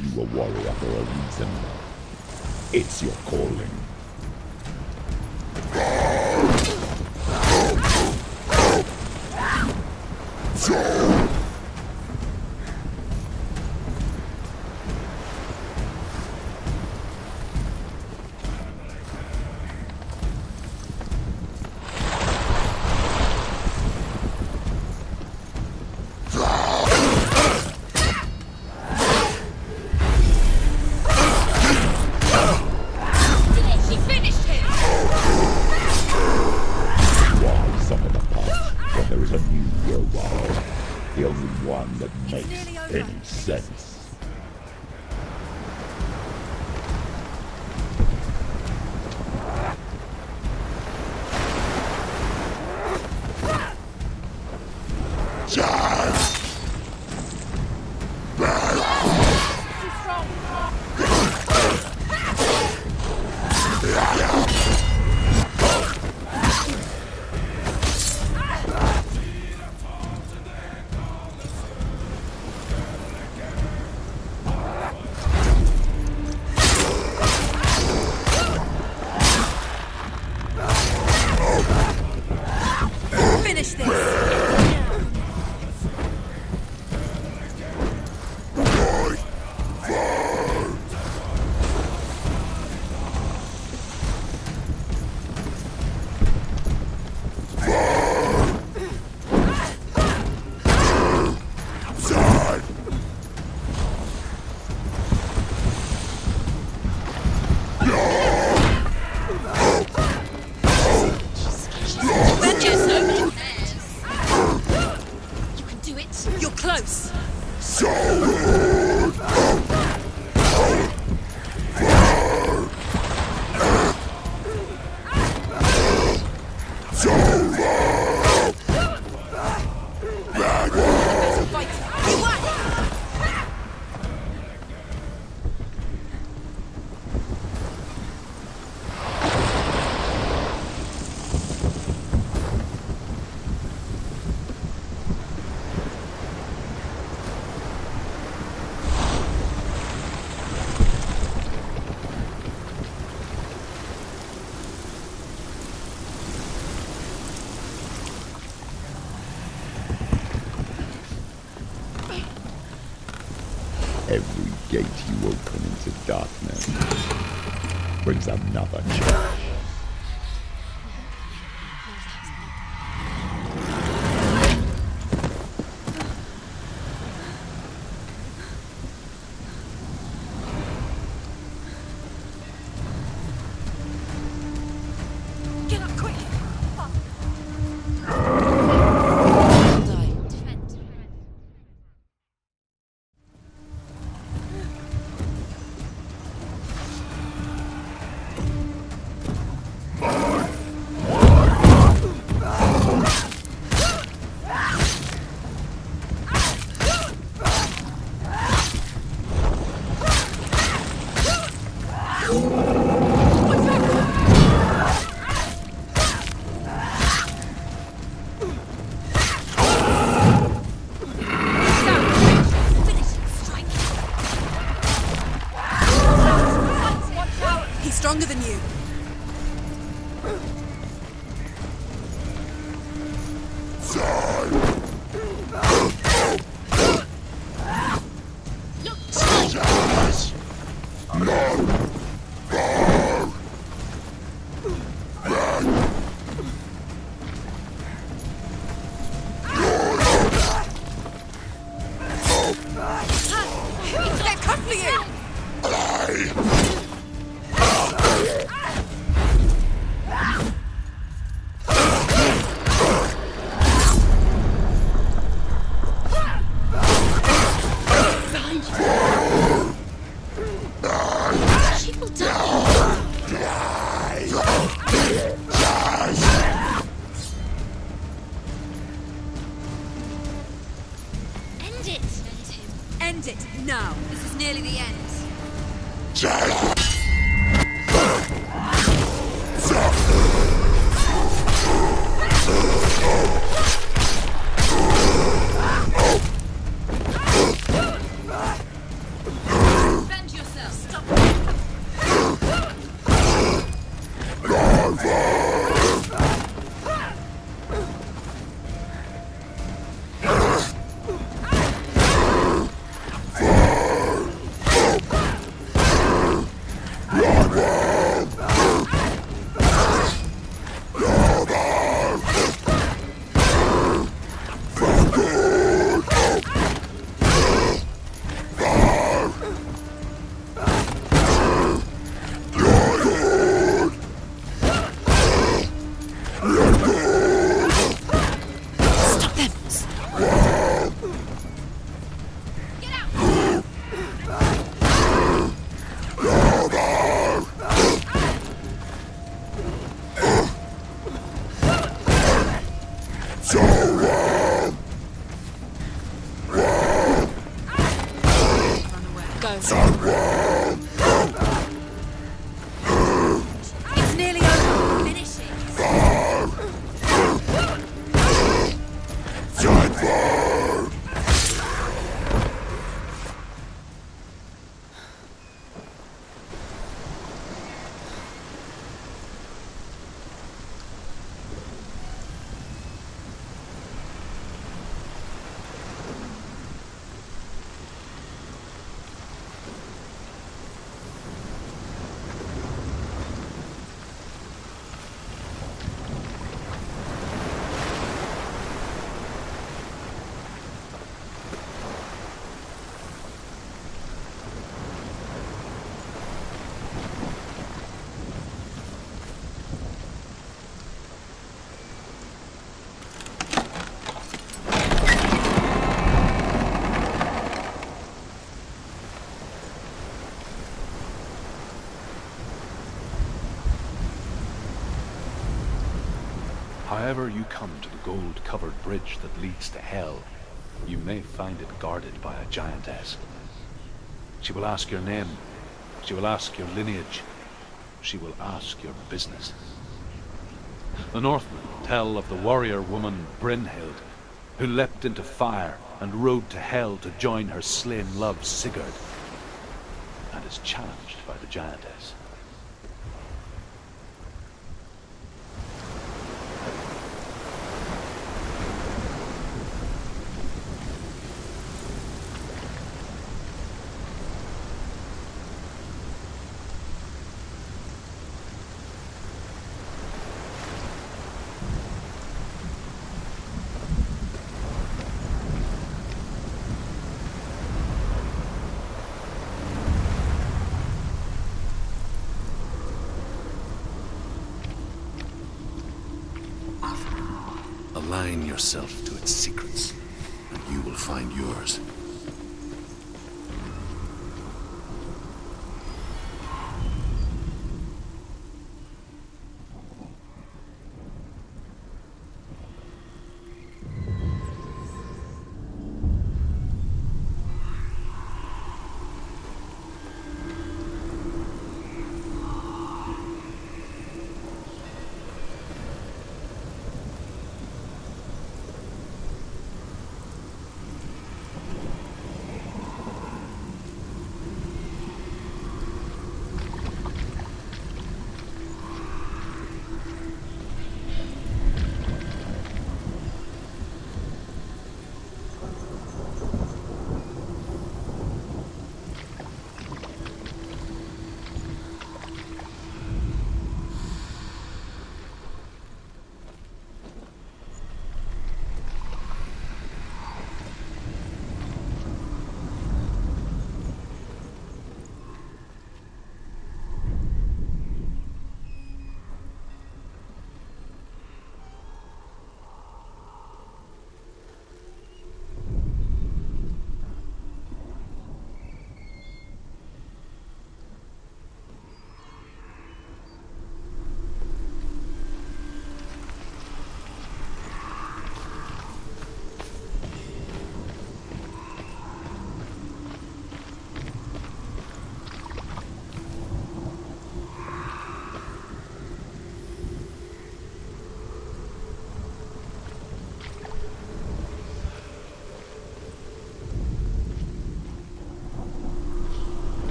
you a warrior for a reason. It's your calling. The only one that makes any sense. Finish this! You're close! Every gate you open into darkness brings another change. Get up quick! He's stronger than you. They've come for you! However you come to the gold-covered bridge that leads to Hell, you may find it guarded by a giantess. She will ask your name. She will ask your lineage. She will ask your business. The Northmen tell of the warrior woman Brynhild, who leapt into fire and rode to Hell to join her slain love Sigurd, and is challenged by the giantess. Align yourself to its secrets, and you will find yours.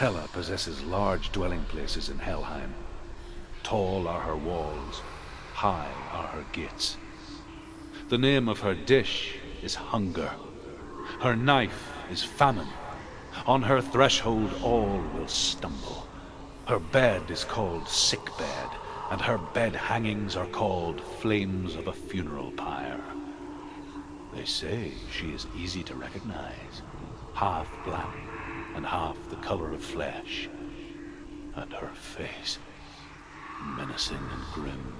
Hela possesses large dwelling places in Helheim. Tall are her walls, high are her gates. The name of her dish is hunger. Her knife is famine. On her threshold all will stumble. Her bed is called sick bed, and her bed hangings are called flames of a funeral pyre. They say she is easy to recognize, half black and half the color of flesh, and her face menacing and grim.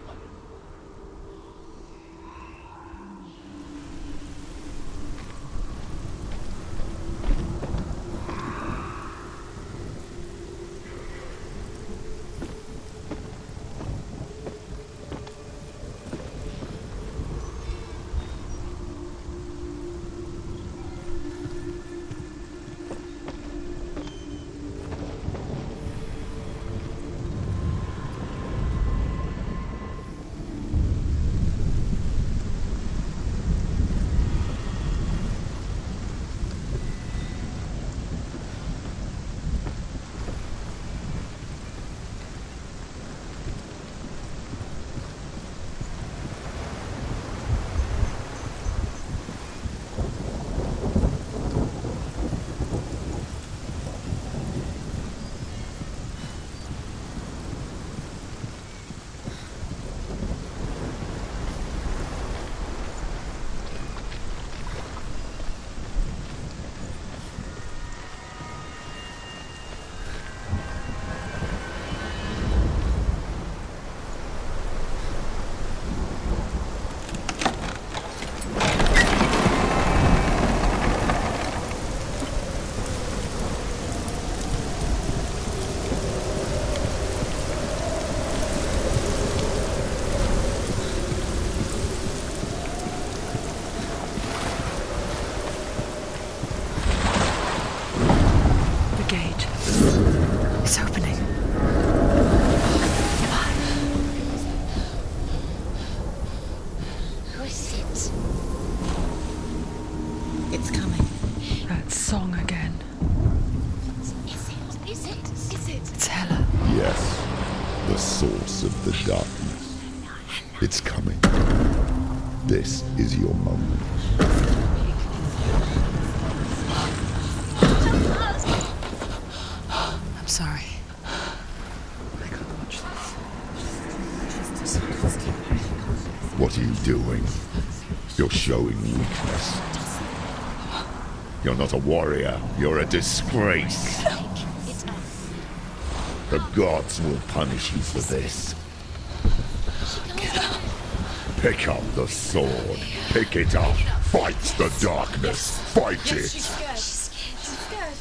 Of the darkness. It's coming. This is your moment. I'm sorry. I can't watch this. What are you doing? You're showing weakness. You're not a warrior. You're a disgrace. The gods will punish you for this. Pick up the sword. Pick it up. Fight the darkness. Fight it. She's scared.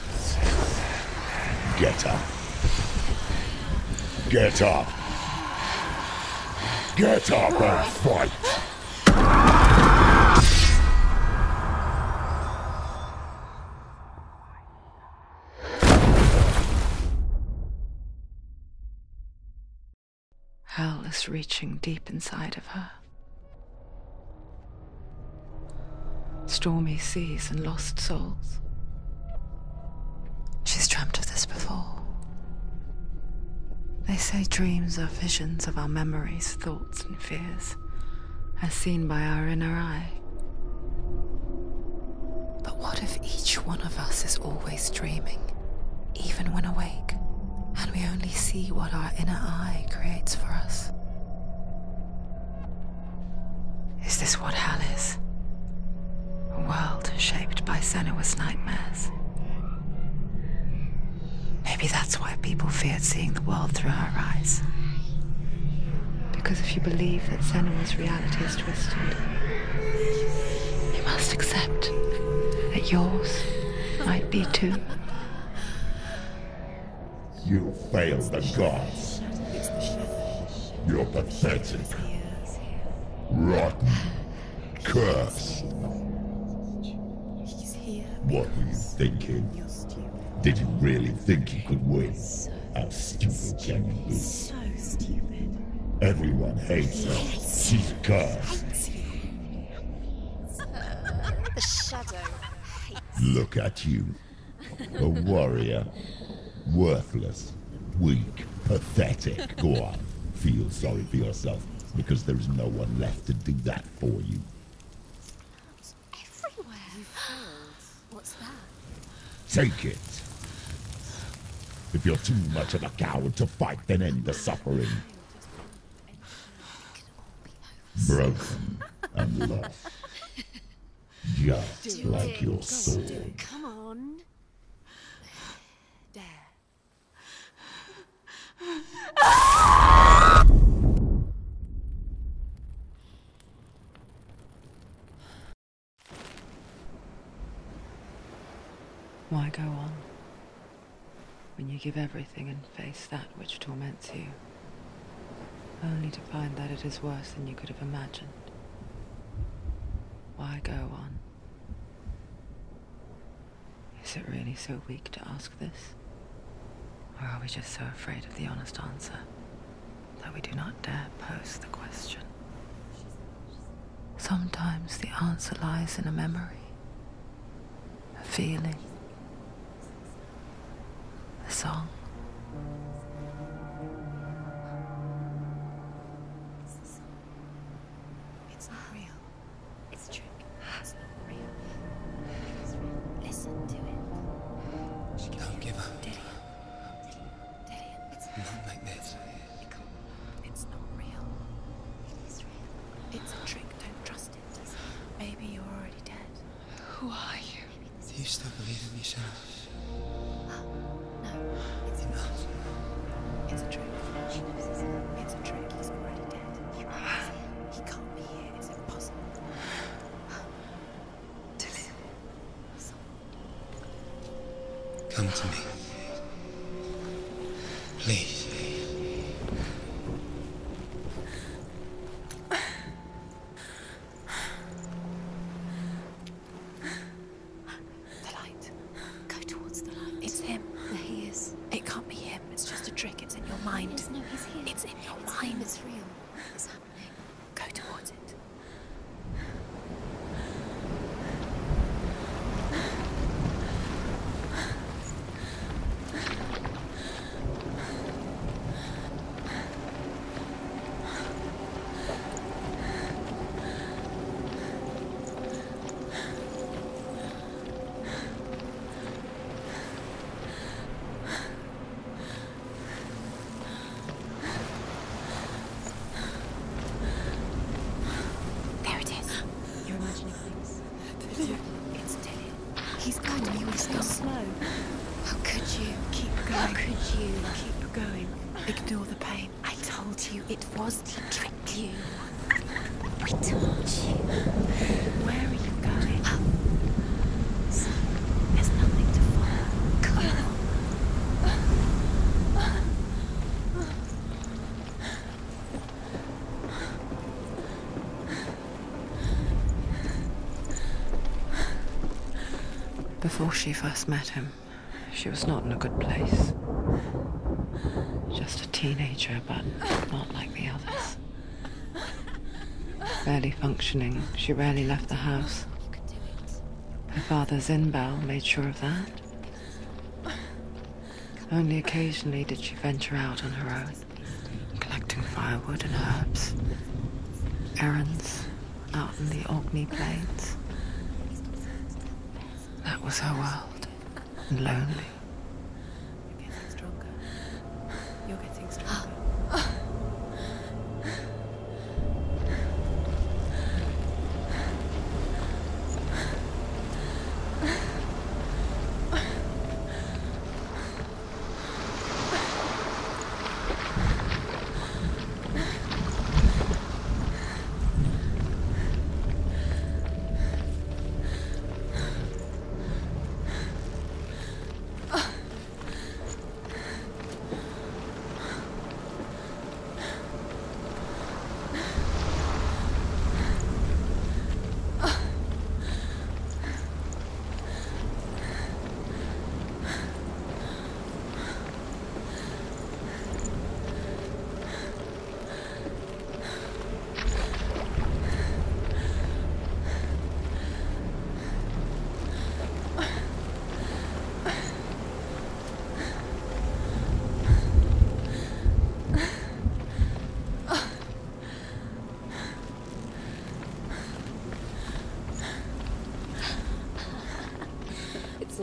Get up. Get up. Get up and fight. Hell is reaching deep inside of her. Stormy seas and lost souls. She's dreamt of this before. They say dreams are visions of our memories, thoughts, and fears, as seen by our inner eye. But what if each one of us is always dreaming, even when awake? And we only see what our inner eye creates for us. Is this what hell is? A world shaped by Senua's nightmares. Maybe that's why people feared seeing the world through her eyes. Because if you believe that Senua's reality is twisted, you must accept that yours might be too. You failed the gods. You're pathetic. Rotten. Cursed. What were you thinking? Did you really think you could win? How stupid can you be? So stupid. Everyone hates her. She's cursed. The shadow. Look at you. A warrior. Worthless. Weak. Pathetic. Go on. Feel sorry for yourself, because there is no one left to do that for you. Everywhere. You failed. What's that? Take it. If you're too much of a coward to fight, then end the suffering. Broken and lost. Just like your soul. Come on. There. Why go on when you give everything and face that which torments you, only to find that it is worse than you could have imagined? Why go on? Is it really so weak to ask this? Or are we just so afraid of the honest answer that we do not dare pose the question? Sometimes the answer lies in a memory, a feeling, a song. It's not real. It's a trick. It's not real. It's real. Listen to it. Don't give up. Dillian. It's Not like this. It's not real. It is real. It's a trick. Don't trust it. Maybe you're already dead. Who are you? Do you still believe in yourself? No, it's Enough. It's a trick. She knows it's a trick. He's already dead. He can't be here. It's impossible. Dillian. Come to me. Please. The light. Go towards the light. It's him. There he is. It can't be him. It's just a trick. It's in your mind. No, he's here. It's in your mind. It's real. It's happening. Go towards it. There it is. You're imagining things. It's Dillian. He's going to be so slow. How could you? Keep going. How could you? Keep going. Ignore the pain. I told you it was to trick you. I told you. Where are you going? Son, there's nothing to follow. Come on. Before she first met him, she was not in a good place. Just a teenager, but not like the others. Barely functioning, she rarely left the house. You can do it. Her father, Zinbal, made sure of that. Only occasionally did she venture out on her own, collecting firewood and herbs. Errands out in the Orkney Plains. That was her world, and lonely. You're getting stronger. You're getting stronger.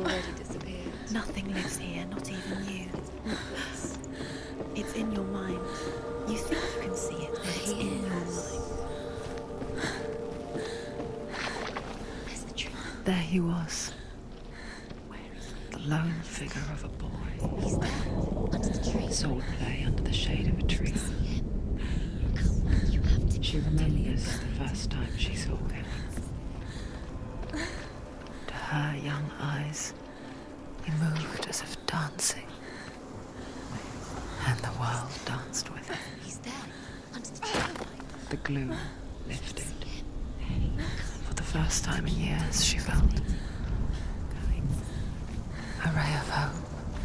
already disappeared. Nothing lives here, not even you. It's in your mind. You think you can see it, but it's in your mind. Where's the tree? There he was. The lone figure of a boy. He's there, under the tree. Swordplay under the shade of a tree. Come on, you have to. She remembers the first time she saw him. To her young eyes, he moved as if dancing. And the world danced with him. He's there, under the tree. The gloom lifted. For the first time in years, she felt a ray of hope.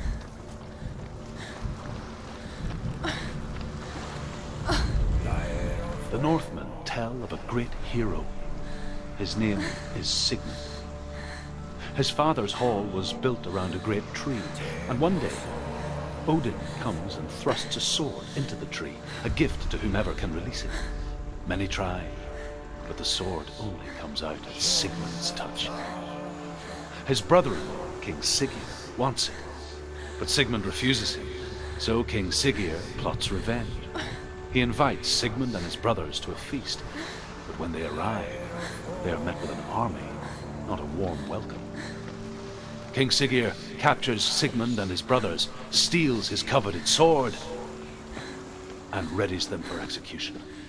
The Northmen tell of a great hero. His name is Sigmund. His father's hall was built around a great tree, and one day, Odin comes and thrusts a sword into the tree, a gift to whomever can release it. Many try, but the sword only comes out at Sigmund's touch. His brother-in-law, King Siggeir, wants it, but Sigmund refuses him, so King Siggeir plots revenge. He invites Sigmund and his brothers to a feast, but when they arrive, they are met with an army, not a warm welcome. King Siggeir captures Sigmund and his brothers, steals his coveted sword, and readies them for execution.